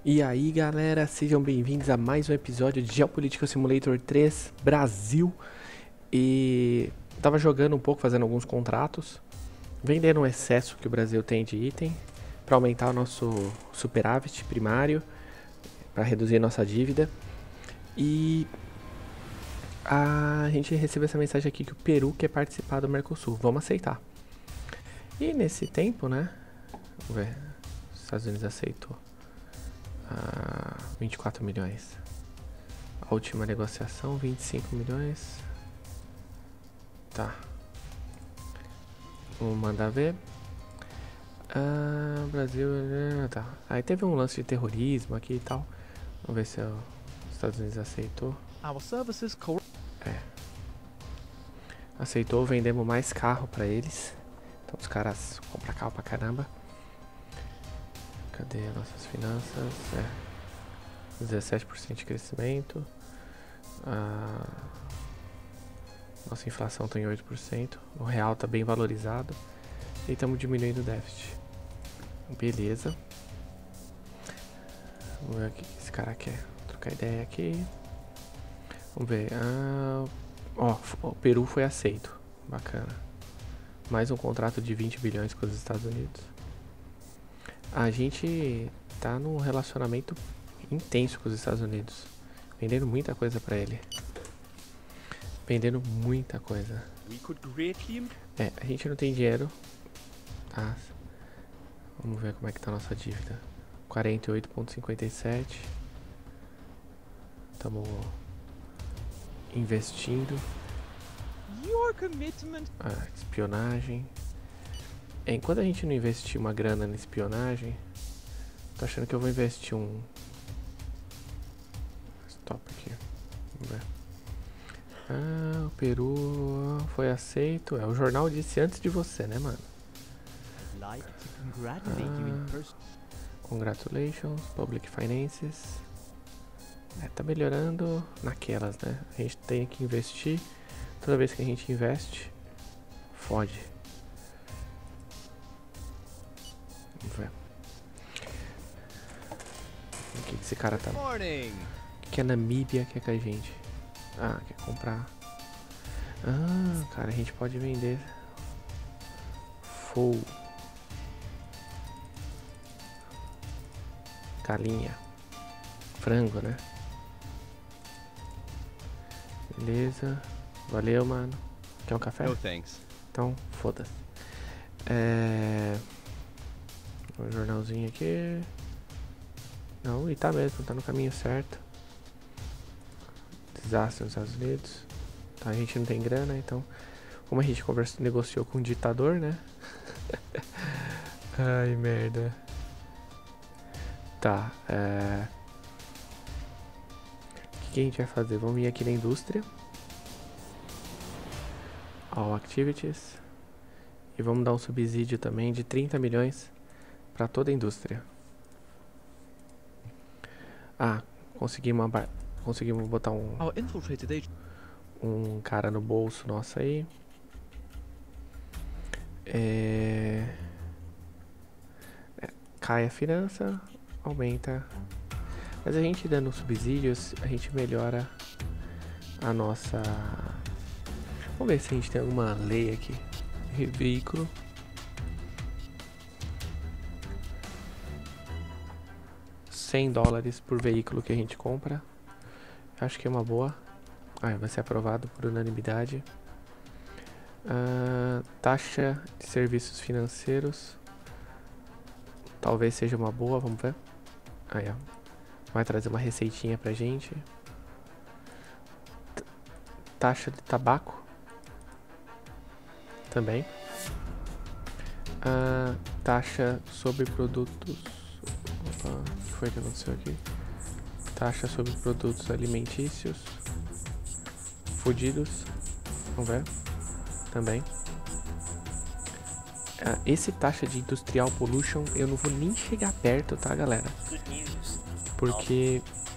E aí galera, sejam bem-vindos a mais um episódio de Geopolitical Simulator 3 Brasil. E tava jogando um pouco, fazendo alguns contratos, vendendo o excesso que o Brasil tem de item para aumentar o nosso superávit primário, para reduzir nossa dívida. E a gente recebeu essa mensagem aqui que o Peru quer participar do Mercosul. Vamos aceitar. E nesse tempo, né? Vamos ver. Os Estados Unidos aceitou. 24 milhões. A última negociação, 25 milhões. Tá. Vamos mandar ver. Brasil. Tá. Aí teve um lance de terrorismo aqui e tal. Vamos ver se os Estados Unidos aceitou. Aceitou, vendemos mais carro pra eles. Então os caras compram carro pra caramba. Cadê as nossas finanças? 17% de crescimento. Nossa inflação está em 8%. O real está bem valorizado. E estamos diminuindo o déficit. Beleza. Vamos ver o que esse cara quer. Vou trocar ideia aqui. Vamos ver. O Peru foi aceito. Bacana. Mais um contrato de 20 bilhões com os Estados Unidos. A gente tá num relacionamento intenso com os Estados Unidos. Vendendo muita coisa pra ele. Vendendo muita coisa. A gente não tem dinheiro. Tá. Vamos ver como é que tá a nossa dívida. 48,57. Estamos investindo. Espionagem. Enquanto a gente não investir uma grana na espionagem, tô achando que eu vou investir um... Stop aqui. Vamos ver. O Peru foi aceito. O jornal disse antes de você, né, mano? Congratulations, Public Finances. Tá melhorando naquelas, né? A gente tem que investir. Toda vez que a gente investe, fode. Vamos ver. O que esse cara tá... O que a Namíbia quer com a gente? Quer comprar. Cara, a gente pode vender full galinha, frango, né? Beleza. Valeu, mano. Quer um café? No thanks. Então, foda-se. Um jornalzinho aqui. Não, e tá mesmo, tá no caminho certo. Desastre nos Estados Unidos. Tá, a gente não tem grana, então... Como a gente negociou com um ditador, né? Ai, merda. Tá, o que a gente vai fazer? Vamos vir aqui na indústria. All Activities. E vamos dar um subsídio também de 30 milhões para toda a indústria. Conseguimos botar um cara no bolso nosso aí. Cai a finança, aumenta. Mas a gente dando subsídios, a gente melhora a nossa... Vamos ver se a gente tem alguma lei aqui. Veículo. $100 por veículo que a gente compra. Acho que é uma boa. Vai ser aprovado por unanimidade. Taxa de serviços financeiros. Talvez seja uma boa, vamos ver. Vai trazer uma receitinha pra gente. Taxa de tabaco. Também. Taxa sobre produtos. O que foi que aconteceu aqui? Taxa sobre produtos alimentícios. Fudidos. Vamos ver. Também. Esse taxa de industrial pollution eu não vou nem chegar perto, tá, galera? Porque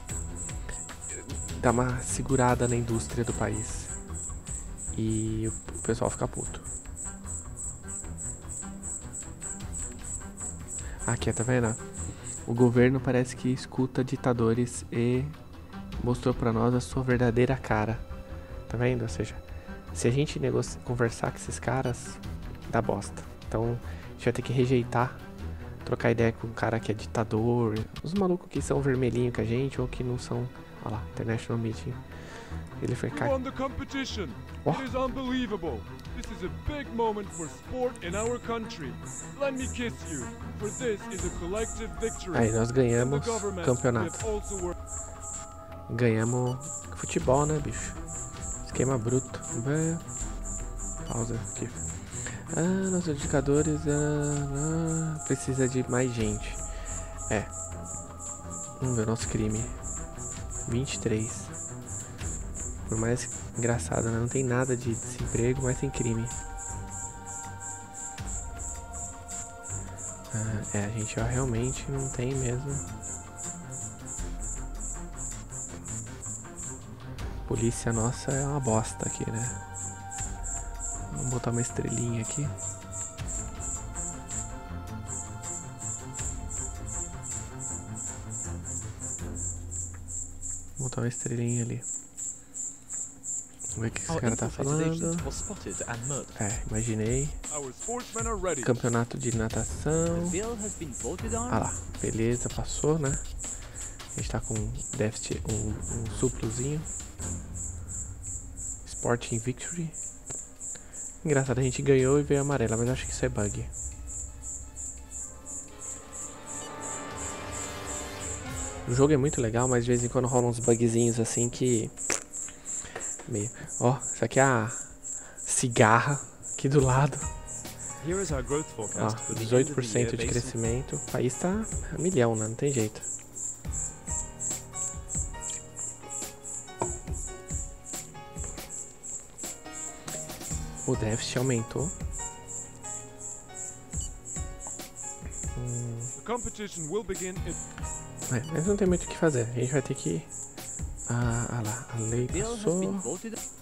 dá uma segurada na indústria do país. E o pessoal fica puto. Aqui, tá vendo? O governo parece que escuta ditadores e mostrou pra nós a sua verdadeira cara. Tá vendo? Ou seja, se a gente conversar com esses caras, dá bosta. Então a gente vai ter que rejeitar, trocar ideia com um cara que é ditador, os malucos que são vermelhinho com a gente ou que não são. Olha lá, International Meeting. Ele foi You won the competition. It is unbelievable. This is a big moment for sport in our country. Let me kiss you, for this is a collective victory. Aí nós ganhamos The campeonato. Ganhamos futebol, né, bicho? Esquema bruto. Pausa aqui. Nossos indicadores precisa de mais gente. Vamos ver o nosso crime. 23. Por mais engraçado, né? Não tem nada de desemprego, mas tem crime. A gente realmente não tem mesmo. Polícia nossa é uma bosta aqui, né? Vamos botar uma estrelinha aqui. Vou botar uma estrelinha ali. Vamos ver o que esse cara tá falando. Imaginei. Campeonato de natação. Ah lá, beleza, passou, né? A gente tá com déficit, um suplozinho. Sporting Victory. Engraçado, a gente ganhou e veio amarela, mas acho que isso é bug. O jogo é muito legal, mas de vez em quando rolam uns bugzinhos assim que... Ó, isso aqui é a cigarra aqui do lado. Ó, 18% de crescimento. O país tá a milhão, né? Não tem jeito. O déficit aumentou. Mas não tem muito o que fazer. A gente vai ter que... Ah lá, a lei passou.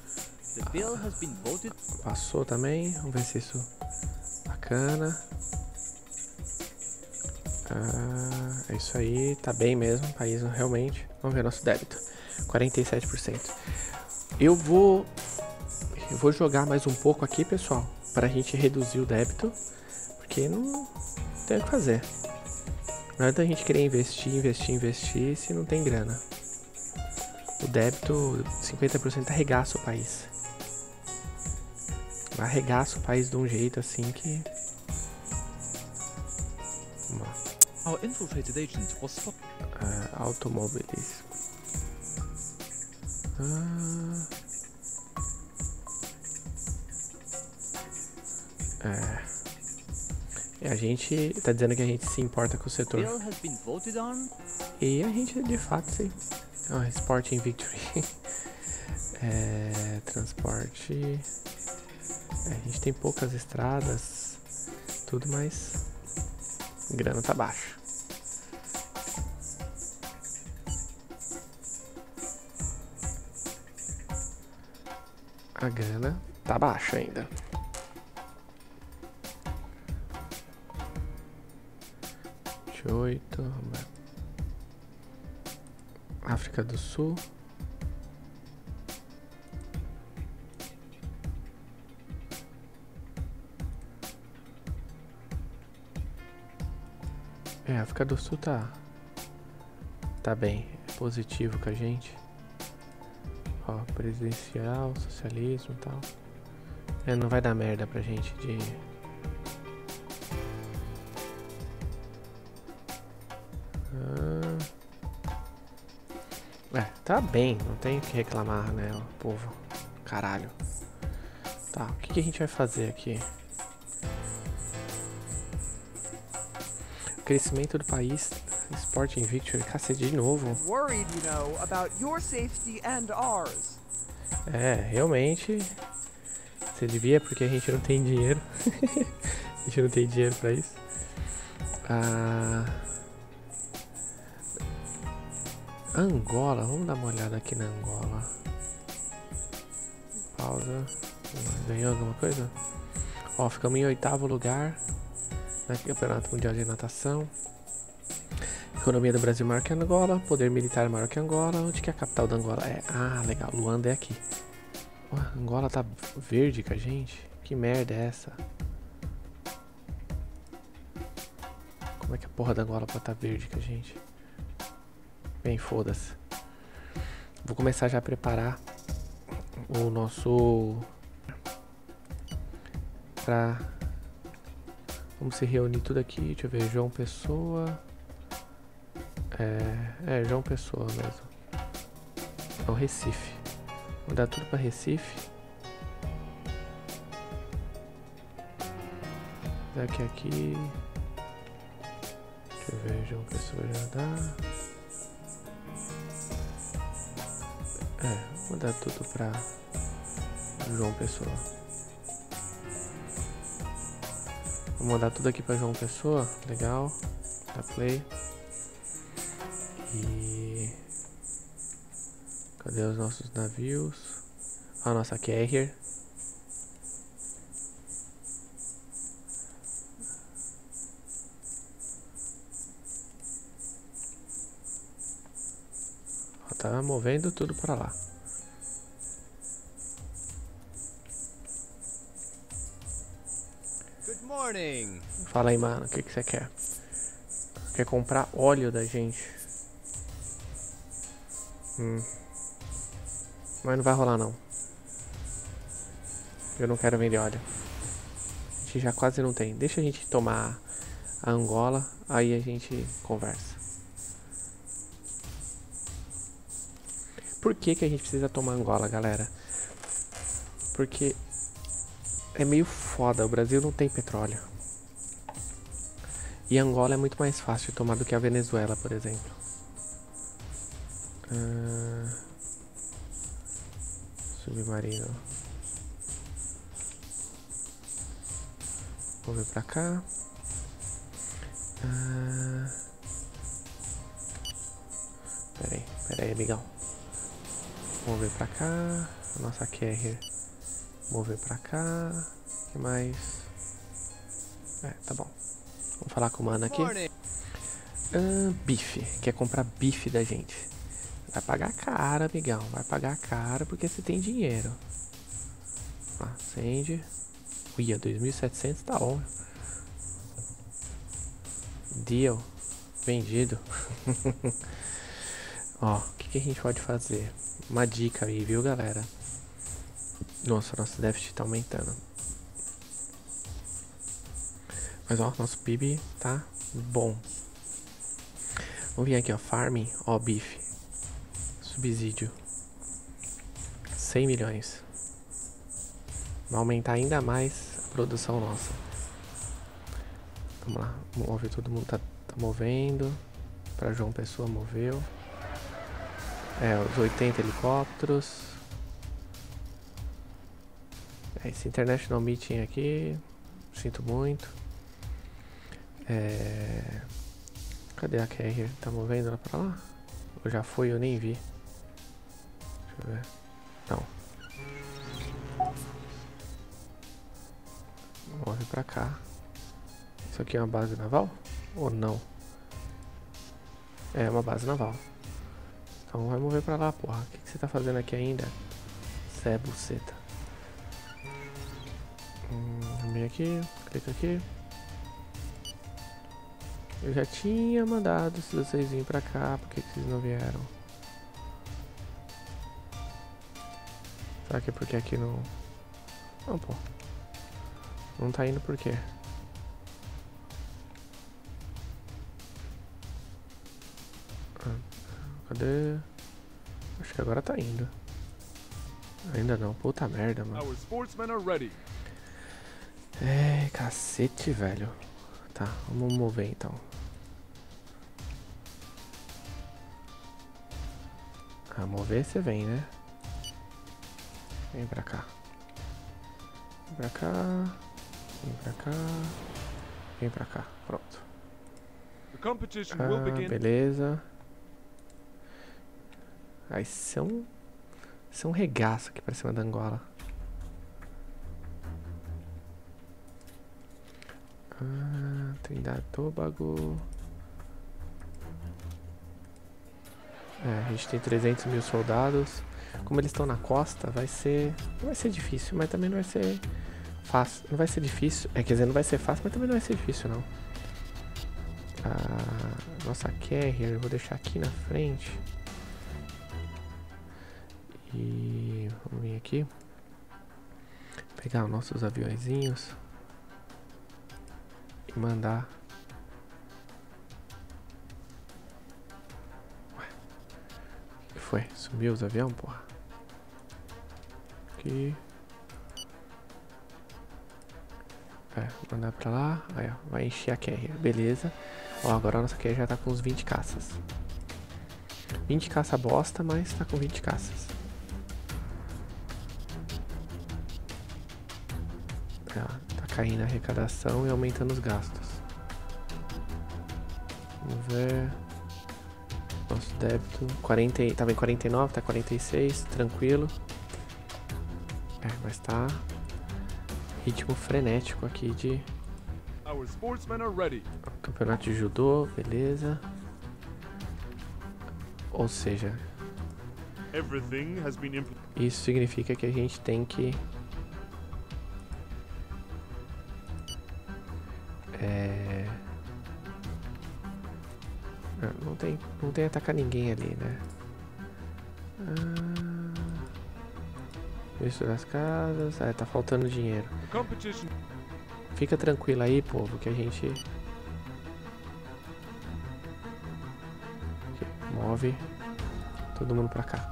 Passou também. Vamos ver se isso... Bacana. É isso aí. Tá bem mesmo. O país realmente. Vamos ver nosso débito. 47%. Eu vou jogar mais um pouco aqui, pessoal, pra gente reduzir o débito, porque não tem o que fazer. Não adianta a gente querer investir se não tem grana. O débito, 50% arregaça o país. Arregaça o país de um jeito assim que... Vamos lá. Automobilismo. A gente tá dizendo que a gente se importa com o setor. E a gente de fato sim. Sporting Victory. Transporte. A gente tem poucas estradas, tudo, mas grana tá baixa. A grana tá baixa ainda. África do Sul. África do Sul tá bem, é positivo com a gente. Ó, presidencial, socialismo e tal. Não vai dar merda pra gente de... Tá bem, não tem o que reclamar, né, povo. Caralho. Tá, o que a gente vai fazer aqui? Crescimento do país, Sporting Victory, cacete de novo. Realmente, você devia, porque a gente não tem dinheiro. A gente não tem dinheiro pra isso. Angola, vamos dar uma olhada aqui na Angola. Pausa. Ganhou alguma coisa? Ó, ficamos em 8º lugar no Campeonato Mundial de Natação. Economia do Brasil maior que Angola. Poder militar maior que Angola. Onde que é a capital da Angola? Ah, legal. Luanda é aqui. Ué, Angola tá verde com a gente? Que merda é essa? Como é que a porra da Angola pode estar verde com a gente? Bem, foda-se. Vou começar já a preparar o nosso... Vamos se reunir tudo aqui. Deixa eu ver. João Pessoa. João Pessoa mesmo. É o Recife. Vou dar tudo pra Recife. Daqui aqui. Deixa eu ver. João Pessoa já dá. Vou dar tudo pra João Pessoa. Vou mandar tudo aqui pra João Pessoa. Legal. Dá play. E... cadê os nossos navios? A nossa carrier. Tá movendo tudo pra lá. Good morning. Fala aí, mano, o que você quer? Quer comprar óleo da gente? Mas não vai rolar não. Eu não quero vender óleo. A gente já quase não tem. Deixa a gente tomar a Angola, aí a gente conversa. Por que que a gente precisa tomar Angola, galera? Porque é meio foda, o Brasil não tem petróleo. E Angola é muito mais fácil de tomar do que a Venezuela, por exemplo. Submarino. Vou vir pra cá. Pera aí, amigão. Mover pra cá. Nossa carrier. Mover pra cá. O que mais? Tá bom. Vamos falar com o mano aqui. Bife. Quer comprar bife da gente? Vai pagar caro, amigão. Vai pagar caro porque você tem dinheiro. Acende. Uia, 2.700 tá bom. Deal. Vendido. Ó, o que a gente pode fazer? Uma dica aí, viu, galera? Nossa, nosso déficit tá aumentando. Mas ó, nosso PIB tá bom. Vamos vir aqui, ó, farming, ó, bife. Subsídio. 100 milhões. Vai aumentar ainda mais a produção nossa. Vamos lá, move, todo mundo tá movendo. Pra João Pessoa moveu. Os 80 helicópteros. Esse International Meeting aqui. Sinto muito. Cadê a carrier? Tá movendo ela pra lá? Ou já foi? Eu nem vi. Deixa eu ver. Não. Move pra cá. Isso aqui é uma base naval? Ou não? É uma base naval. Então vai mover pra lá, porra. O que você tá fazendo aqui ainda? Cê é buceta. Vem aqui, clica aqui. Eu já tinha mandado se vocês virem pra cá, por que vocês não vieram? Será que é porque aqui não... Não, pô. Não tá indo por quê? Cadê? Acho que agora tá indo. Ainda não, puta merda, mano. Our sportsmen are ready. Cacete, velho. Tá, vamos mover então. Mover você vem, né? Vem pra cá. Vem pra cá. Vem pra cá. Vem pra cá. Pronto. The competition will begin. Beleza. Aí são regaço aqui pra cima da Angola. Trindade e Tobago. A gente tem 300 mil soldados. Como eles estão na costa, não vai ser difícil, mas também não vai ser fácil. Não vai ser difícil, quer dizer, não vai ser fácil, mas também não vai ser difícil, não. Nossa carrier, eu vou deixar aqui na frente. E vamos vir aqui. Pegar os nossos aviõezinhos. E mandar. Ué. O que foi? Sumiu os aviões, porra? Aqui. Mandar pra lá. Aí, ó, vai encher a carrier. Beleza. Ó, agora a nossa carrier já tá com uns 20 caças. 20 caça bosta, mas tá com 20 caças. Tá caindo a arrecadação e aumentando os gastos. Vamos ver. Nosso débito. 40, tava em 49, tá 46. Tranquilo. Mas tá ritmo frenético aqui de campeonato de judô, beleza. Ou seja, isso significa que a gente tem que não tem atacar ninguém ali, né? Isso das casas, tá faltando dinheiro. Fica tranquilo aí, povo, que a gente move todo mundo pra cá.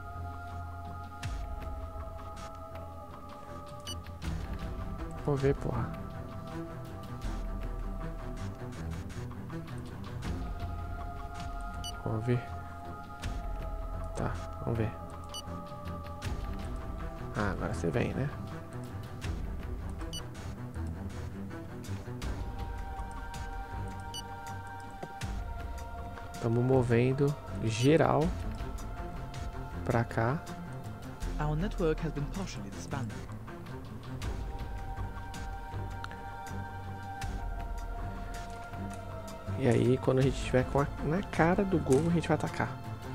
Vamos ver, porra. Vamos ver. Tá, vamos ver. Agora você vem, né? Estamos movendo geral pra cá. Our network has been partially disbanded. E aí, quando a gente estiver na cara do gol, a gente vai atacar.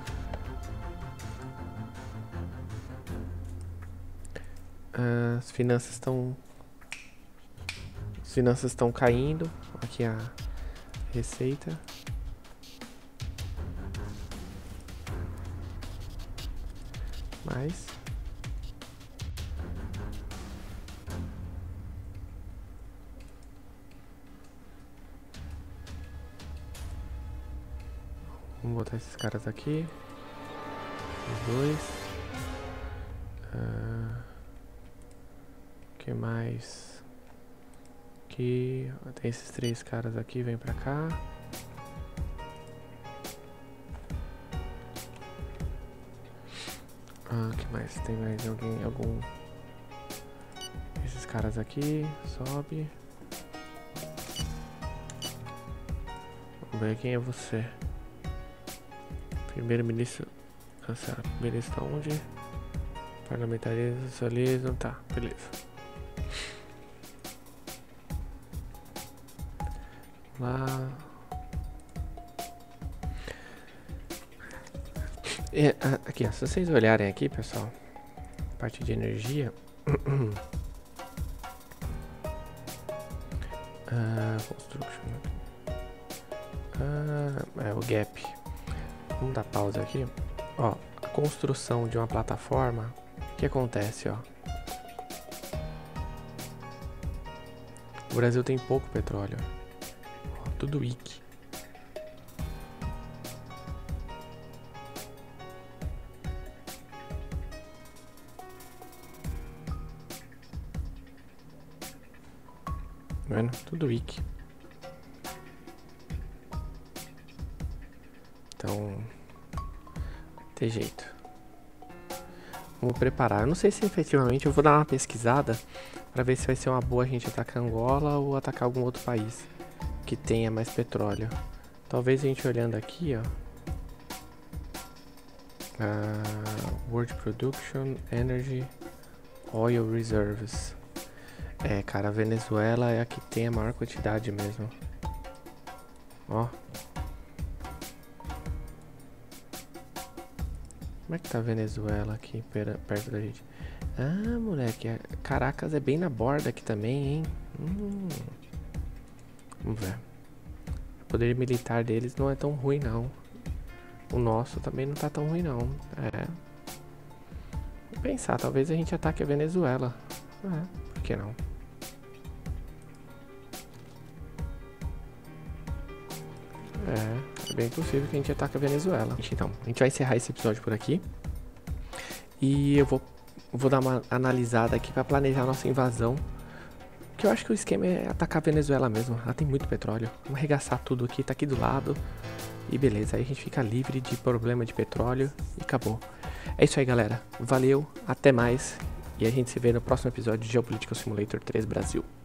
As finanças estão caindo. Aqui a receita. Mas vamos botar esses caras aqui. Os dois. Que mais? Aqui tem esses 3 caras aqui, vem pra cá. Que mais? Tem mais algum? Esses caras aqui, sobe. Vamos ver quem é você. Primeiro-ministro. Cancela. Primeiro-ministro tá onde? Parlamentarismo, socialismo, tá, beleza. Lá. Aqui, ó, se vocês olharem aqui, pessoal, parte de energia. Construction. O gap. Vamos dar pausa aqui. Ó, a construção de uma plataforma. O que acontece, ó? O Brasil tem pouco petróleo. Ó, tudo wiki. Vendo? Tudo wiki. Então, tem jeito. Vamos preparar. Eu não sei se efetivamente eu vou dar uma pesquisada para ver se vai ser uma boa a gente atacar Angola ou atacar algum outro país que tenha mais petróleo. Talvez a gente olhando aqui, ó. World Production, Energy, Oil Reserves. Cara, a Venezuela é a que tem a maior quantidade mesmo. Como é que tá a Venezuela aqui perto da gente? Ah, moleque, Caracas é bem na borda aqui também, hein? Vamos ver. O poder militar deles não é tão ruim, não. O nosso também não tá tão ruim, não. Vou pensar, talvez a gente ataque a Venezuela. Por que não? É bem possível que a gente ataque a Venezuela. Então, a gente vai encerrar esse episódio por aqui. E eu vou dar uma analisada aqui pra planejar a nossa invasão. Que eu acho que o esquema é atacar a Venezuela mesmo. Ela tem muito petróleo. Vamos arregaçar tudo aqui, tá aqui do lado. E beleza, aí a gente fica livre de problema de petróleo e acabou. É isso aí, galera. Valeu, até mais. E a gente se vê no próximo episódio de Geopolitical Simulator 3 Brasil.